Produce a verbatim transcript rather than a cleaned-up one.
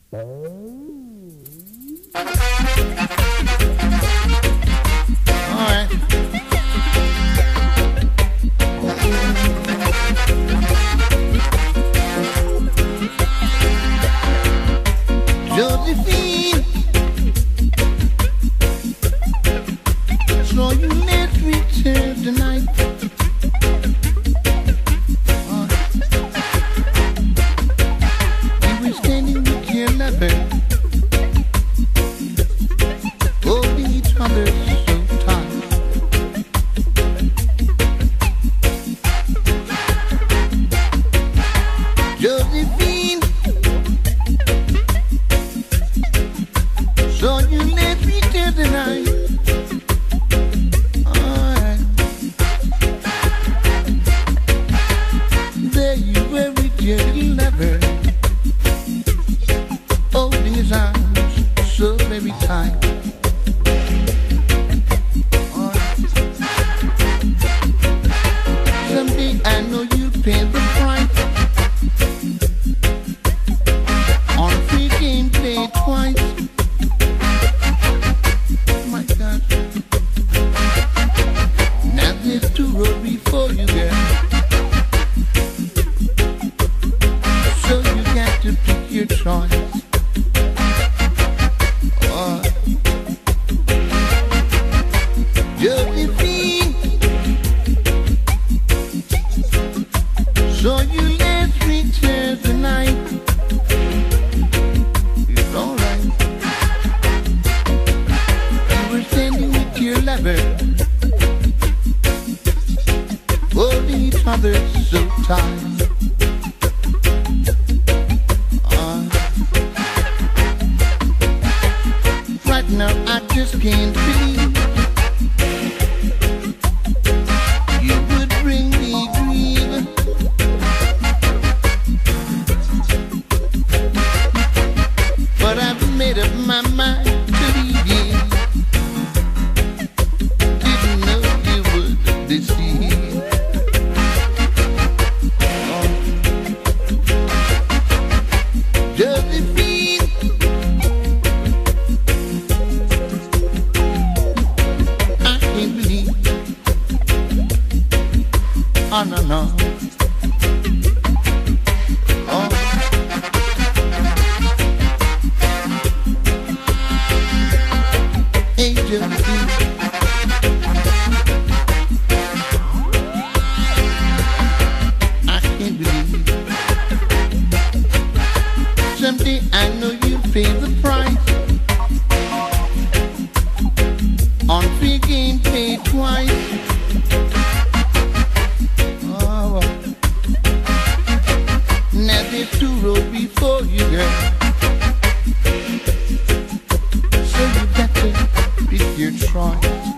Alright. Josephine, so you let me tell tonight. Uh, you were standing with your lover, holding each other so tight. Josephine, so you let me tell tonight. Alright. There you were with your little lover, holding his arms so very tight. Alright. Someday I know you pay the price on free game played twice. My God. Now there's two roads before you, girl. So you got to pick your choice. Oh. Josephine, so you let me tell tonight. It's alright. You were standing with your lover, holding each other so tight. Uh, right now I just can't believe you would bring me grief. But I've made up my mind to leave you. Didn't know you would deceive. Oh. Josephine, I can't believe. Oh no no. Oh. Hey Josephine, I can't believe. Someday I know you pay the price on free game paid twice. Oh, now there's two roads before you, girl. So you got to pick your choice.